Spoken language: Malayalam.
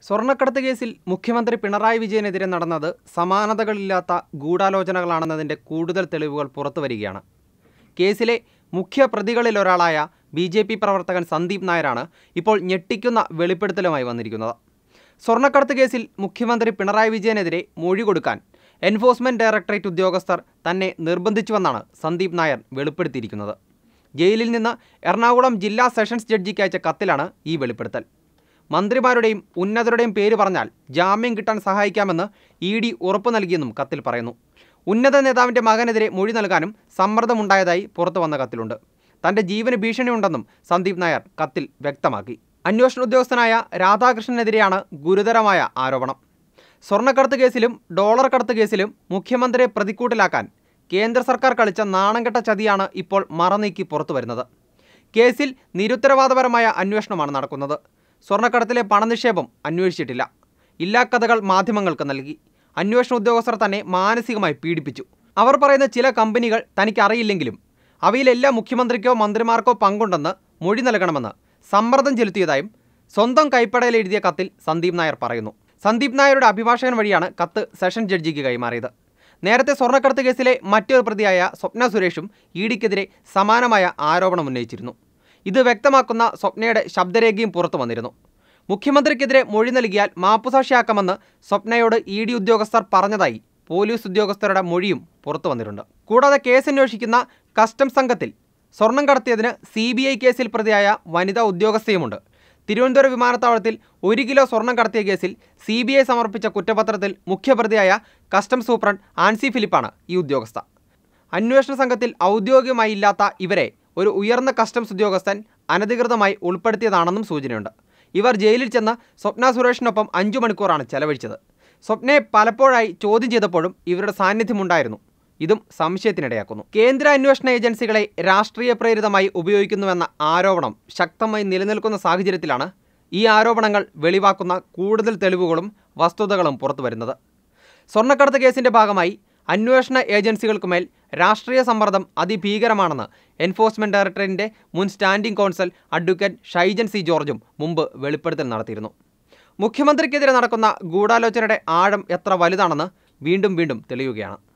സ്വർണ്ണക്കടത്ത് കേസിൽ മുഖ്യമന്ത്രി പിണറായി വിജയനെതിരെ നടന്നത് സമാനതകളില്ലാത്ത ഗൂഢാലോചനകളാണെന്നതിൻ്റെ കൂടുതൽ തെളിവുകൾ പുറത്തുവരികയാണ്. കേസിലെ മുഖ്യ പ്രതികളിലൊരാളായ BJP പ്രവർത്തകൻ സന്ദീപ് നായരാണ് ഇപ്പോൾ ഞെട്ടിക്കുന്ന വെളിപ്പെടുത്തലുമായി വന്നിരിക്കുന്നത്. സ്വർണ്ണക്കടത്ത് കേസിൽ മുഖ്യമന്ത്രി പിണറായി വിജയനെതിരെ മൊഴി കൊടുക്കാൻ എൻഫോഴ്സ്മെൻറ്റ് ഡയറക്ടറേറ്റ് ഉദ്യോഗസ്ഥർ തന്നെ നിർബന്ധിച്ചുവെന്നാണ് സന്ദീപ് നായർ വെളിപ്പെടുത്തിയിരിക്കുന്നത്. ജയിലിൽ നിന്ന് എറണാകുളം ജില്ലാ സെഷൻസ് ജഡ്ജിക്ക് അയച്ച കത്തിലാണ് ഈ വെളിപ്പെടുത്തൽ. മന്ത്രിമാരുടെയും ഉന്നതരുടെയും പേര് പറഞ്ഞാൽ ജാമ്യം കിട്ടാൻ സഹായിക്കാമെന്ന് ED ഉറപ്പു നൽകിയെന്നും കത്തിൽ പറയുന്നു. ഉന്നത നേതാവിൻ്റെ മകനെതിരെ മൊഴി നൽകാനും സമ്മർദ്ദമുണ്ടായതായി പുറത്തു വന്ന കത്തിലുണ്ട്. തൻ്റെ ജീവന് ഭീഷണിയുണ്ടെന്നും സന്ദീപ് നായർ കത്തിൽ വ്യക്തമാക്കി. അന്വേഷണ ഉദ്യോഗസ്ഥനായ രാധാകൃഷ്ണനെതിരെയാണ് ഗുരുതരമായ ആരോപണം. സ്വർണ്ണക്കടത്ത് കേസിലും ഡോളർ കടത്ത് കേസിലും മുഖ്യമന്ത്രിയെ പ്രതിക്കൂട്ടിലാക്കാൻ കേന്ദ്ര സർക്കാർ കളിച്ച നാണംകെട്ട ചതിയാണ് ഇപ്പോൾ മറനീക്കി പുറത്തു വരുന്നത്. കേസിൽ നിരുത്തരവാദപരമായ അന്വേഷണമാണ് നടക്കുന്നത്. സ്വർണ്ണക്കടത്തിലെ പണനിക്ഷേപം അന്വേഷിച്ചിട്ടില്ല. ഇല്ലാക്കഥകൾ മാധ്യമങ്ങൾക്ക് നൽകി. അന്വേഷണ ഉദ്യോഗസ്ഥർ തന്നെ മാനസികമായി പീഡിപ്പിച്ചു. അവർ പറയുന്ന ചില കമ്പനികൾ തനിക്കറിയില്ലെങ്കിലും അവയിലെല്ലാം മുഖ്യമന്ത്രിക്കോ മന്ത്രിമാർക്കോ പങ്കുണ്ടെന്ന് മൊഴി നൽകണമെന്ന് സമ്മർദ്ദം ചെലുത്തിയതായും സ്വന്തം കൈപ്പടയിൽ എഴുതിയ കത്തിൽ സന്ദീപ് നായർ പറയുന്നു. സന്ദീപ് നായരുടെ അഭിഭാഷകൻ വഴിയാണ് കത്ത് സെഷൻ ജഡ്ജിക്ക് കൈമാറിയത്. നേരത്തെ സ്വർണ്ണക്കടത്ത് കേസിലെ മറ്റൊരു പ്രതിയായ സ്വപ്ന സുരേഷും EDക്കെതിരെ സമാനമായ ആരോപണം ഉന്നയിച്ചിരുന്നു. ഇത് വ്യക്തമാക്കുന്ന സ്വപ്നയുടെ ശബ്ദരേഖയും പുറത്തു വന്നിരുന്നു. മുഖ്യമന്ത്രിക്കെതിരെ മൊഴി നൽകിയാൽ മാപ്പുസാക്ഷിയാക്കാമെന്ന് സ്വപ്നയോട് ED ഉദ്യോഗസ്ഥർ പറഞ്ഞതായി പോലീസ് ഉദ്യോഗസ്ഥരുടെ മൊഴിയും പുറത്തു വന്നിട്ടുണ്ട്. കൂടാതെ കേസന്വേഷിക്കുന്ന കസ്റ്റംസ് സംഘത്തിൽ സ്വർണം കടത്തിയതിന് CBI കേസിൽ പ്രതിയായ വനിതാ ഉദ്യോഗസ്ഥയുമുണ്ട്. തിരുവനന്തപുരം വിമാനത്താവളത്തിൽ 1 കിലോ സ്വർണം കടത്തിയ കേസിൽ CBI സമർപ്പിച്ച കുറ്റപത്രത്തിൽ മുഖ്യപ്രതിയായ കസ്റ്റംസ് സൂപ്രണ്ട് ആൻസി ഫിലിപ്പാണ് ഈ ഉദ്യോഗസ്ഥ. അന്വേഷണ സംഘത്തിൽ ഔദ്യോഗികമായി ഇല്ലാത്ത ഇവരെ ഒരു ഉയർന്ന കസ്റ്റംസ് ഉദ്യോഗസ്ഥൻ അനധികൃതമായി ഉൾപ്പെടുത്തിയതാണെന്നും സൂചനയുണ്ട്. ഇവർ ജയിലിൽ ചെന്ന് സ്വപ്ന സുരേഷിനൊപ്പം 5 മണിക്കൂറാണ് ചെലവഴിച്ചത്. സ്വപ്നയെ പലപ്പോഴായി ചോദ്യം ചെയ്തപ്പോഴും ഇവരുടെ സാന്നിധ്യമുണ്ടായിരുന്നു. ഇതും സംശയത്തിനിടയാക്കുന്നു. കേന്ദ്ര അന്വേഷണ ഏജൻസികളെ രാഷ്ട്രീയ പ്രേരിതമായി ഉപയോഗിക്കുന്നുവെന്ന ആരോപണം ശക്തമായി നിലനിൽക്കുന്ന സാഹചര്യത്തിലാണ് ഈ ആരോപണങ്ങൾ വെളിവാക്കുന്ന കൂടുതൽ തെളിവുകളും വസ്തുതകളും പുറത്തു വരുന്നത്. സ്വർണ്ണക്കടത്ത് കേസിൻ്റെ ഭാഗമായി അന്വേഷണ ഏജൻസികൾക്കുമേൽ രാഷ്ട്രീയ സമ്മർദ്ദം അതിഭീകരമാണെന്ന് എൻഫോഴ്സ്മെൻറ്റ് ഡയറക്ടറേറ്റിൻ്റെ മുൻ standing counsel advocate Shaijan C ജോർജും മുമ്പ് വെളിപ്പെടുത്തൽ നടത്തിയിരുന്നു. മുഖ്യമന്ത്രിക്കെതിരെ നടക്കുന്ന ഗൂഢാലോചനയുടെ ആഴം എത്ര വലുതാണെന്ന് വീണ്ടും തെളിയുകയാണ്.